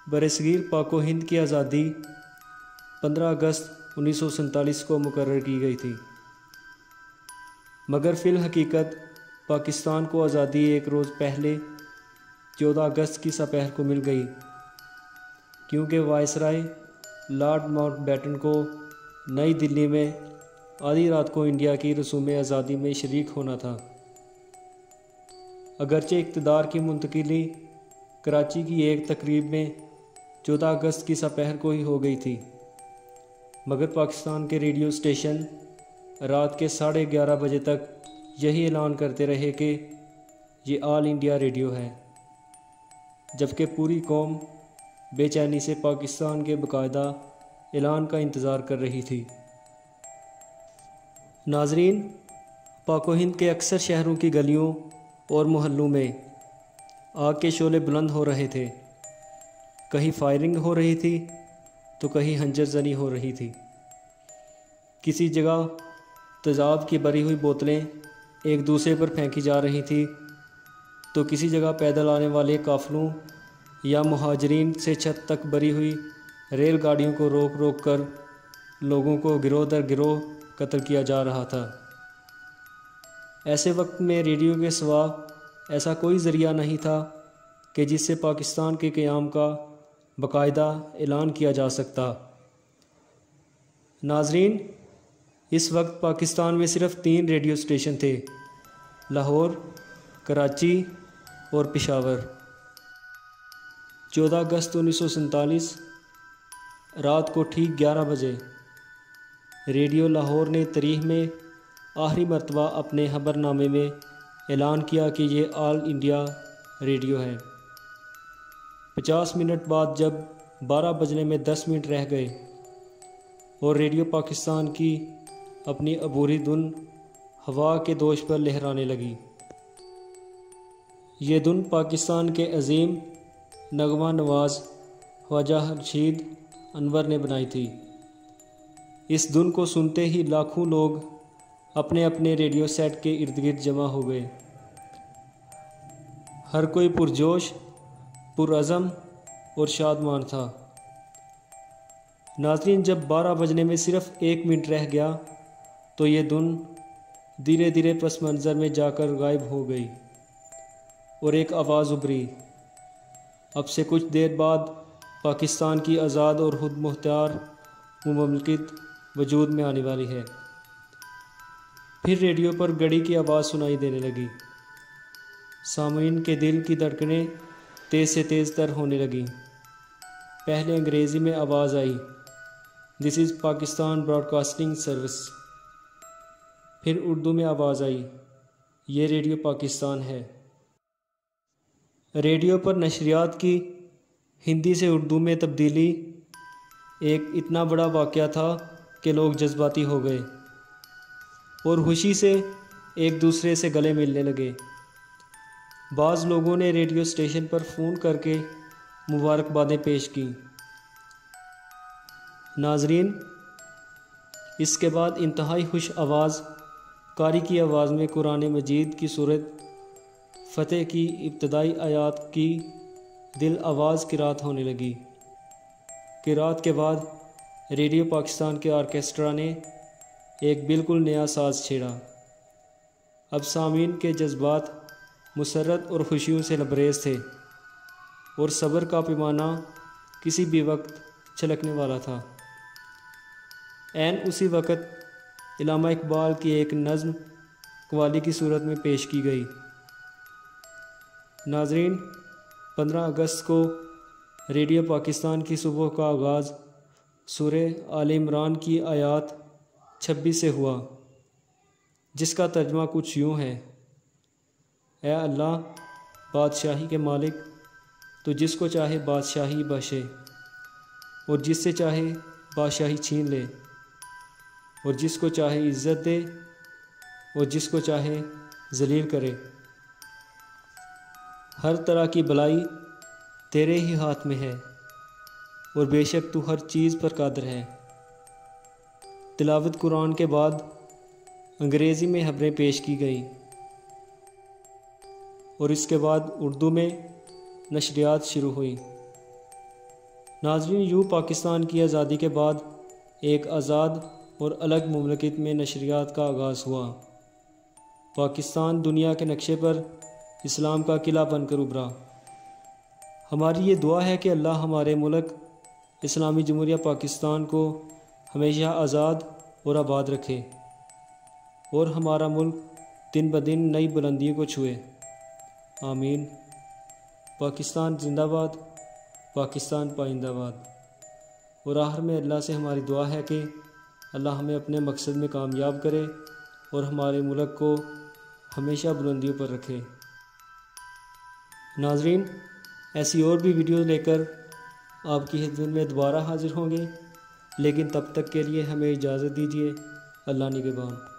برصغیر پاک و ہند کی آزادی 15 اگست 1947 کو مقرر کی گئی تھی، مگر فی الحقیقت پاکستان کو آزادی ایک روز پہلے 14 اگست کی سپہر کو مل گئی، کیونکہ وائسرائے لارڈ ماؤنٹ بیٹن کو نئی دلی میں آدھی رات کو انڈیا کی رسوم آزادی میں شریک ہونا تھا۔ اگرچہ اقتدار کی منتقلی کراچی کی ایک تقریب میں 14 اگست کی سپہر کو ہی ہو گئی تھی، مگر پاکستان کے ریڈیو اسٹیشن رات کے 11:30 بجے تک یہی اعلان کرتے رہے کہ یہ آل انڈیا ریڈیو ہے، جبکہ پوری قوم بے چینی سے پاکستان کے باقاعدہ اعلان کا انتظار کر رہی تھی۔ ناظرین، پاک و ہند کے اکثر شہروں کی گلیوں اور محلوں میں آگ کے شعلے بلند ہو رہے تھے، کہیں فائرنگ ہو رہی تھی تو کہیں خنجر زنی ہو رہی تھی۔ کسی جگہ تیزاب کی بھری ہوئی بوتلیں ایک دوسرے پر پھینکی جا رہی تھی تو کسی جگہ پیدل آنے والے قافلوں یا مہاجرین سے چھت تک بھری ہوئی ریل گاڑیوں کو روک روک کر لوگوں کو گروہ در گروہ قتل کیا جا رہا تھا۔ ایسے وقت میں ریڈیو کے سوا ایسا کوئی ذریعہ نہیں تھا کہ جس سے پاکستان کے قیام کا باقاعدہ اعلان کیا جا سکتا۔ ناظرین، اس وقت پاکستان میں صرف 3 ریڈیو اسٹیشن تھے: لاہور، کراچی اور پشاور۔ 14 اگست 1947 رات کو ٹھیک 11 بجے ریڈیو لاہور نے تاریخ میں آخری مرتبہ اپنے خبر نامے میں اعلان کیا کہ یہ آل انڈیا ریڈیو ہے۔ 50 منٹ بعد جب 12 بجنے میں 10 منٹ رہ گئے اور ریڈیو پاکستان کی اپنی عبوری دھن ہوا کے دوش پر لہرانے لگی۔ یہ دھن پاکستان کے عظیم نغمہ نواز خواجہ رشید انور نے بنائی تھی۔ اس دھن کو سنتے ہی لاکھوں لوگ اپنے اپنے ریڈیو سیٹ کے ارد گرد جمع ہو گئے۔ ہر کوئی پرجوش، پرعزم اور شادمان تھا۔ ناظرین، جب 12 بجنے میں صرف 1 منٹ رہ گیا تو یہ دھن دھیرے دھیرے پس منظر میں جا کر غائب ہو گئی اور ایک آواز ابھری: اب سے کچھ دیر بعد پاکستان کی آزاد اور خود مختار مملکت وجود میں آنے والی ہے۔ پھر ریڈیو پر گھڑی کی آواز سنائی دینے لگی۔ سامعین کے دل کی دھڑکنیں تیز سے تیز تر ہونے لگیں۔ پہلے انگریزی میں آواز آئی: this is Pakistan broadcasting service. پھر اردو میں آواز آئی: یہ ریڈیو پاکستان ہے۔ ریڈیو پر نشریات کی ہندی سے اردو میں تبدیلی ایک اتنا بڑا واقعہ تھا کہ لوگ جذباتی ہو گئے اور خوشی سے ایک دوسرے سے گلے ملنے لگے۔ بعض لوگوں نے ریڈیو اسٹیشن پر فون کر کے مبارکبادیں پیش کیں۔ ناظرین، اس کے بعد انتہائی خوش آواز قاری کی آواز میں قرآن مجید کی سورت فتح کی ابتدائی آیات کی دل آواز قرات ہونے لگی۔ قرات کے بعد ریڈیو پاکستان کے آرکیسٹرا نے ایک بالکل نیا ساز چھیڑا۔ اب سامعین کے جذبات مسرت اور خوشیوں سے لبریز تھے اور صبر کا پیمانہ کسی بھی وقت چھلکنے والا تھا۔ عین اسی وقت علامہ اقبال کی ایک نظم قوالی کی صورت میں پیش کی گئی۔ ناظرین، 15 اگست کو ریڈیو پاکستان کی صبح کا آغاز سورہ آل عمران کی آیات 26 سے ہوا، جس کا ترجمہ کچھ یوں ہے: اے اللہ بادشاہی کے مالک، تو جس کو چاہے بادشاہی بخشے اور جس سے چاہے بادشاہی چھین لے، اور جس کو چاہے عزت دے اور جس کو چاہے ذلیل کرے۔ ہر طرح کی بلائی تیرے ہی ہاتھ میں ہے اور بے شک تو ہر چیز پر قادر ہے۔ تلاوت قرآن کے بعد انگریزی میں خبریں پیش کی گئیں اور اس کے بعد اردو میں نشریات شروع ہوئیں۔ ناظرین، یوں پاکستان کی آزادی کے بعد ایک آزاد اور الگ مملکت میں نشریات کا آغاز ہوا۔ پاکستان دنیا کے نقشے پر اسلام کا قلعہ بن کر ابھرا۔ ہماری یہ دعا ہے کہ اللہ ہمارے ملک اسلامی جمہوریہ پاکستان کو ہمیشہ آزاد اور آباد رکھے اور ہمارا ملک دن بدن نئی بلندیوں کو چھوئے، آمین۔ پاکستان زندہ باد، پاکستان پائندہ باد۔ اور آخر میں اللہ سے ہماری دعا ہے کہ اللہ ہمیں اپنے مقصد میں کامیاب کرے اور ہمارے ملک کو ہمیشہ بلندیوں پر رکھے۔ ناظرین، ایسی اور بھی ویڈیوز لے کر آپ کی خدمت میں دوبارہ حاضر ہوں گے، لیکن تب تک کے لیے ہمیں اجازت دیجیے۔ اللہ نگہبان۔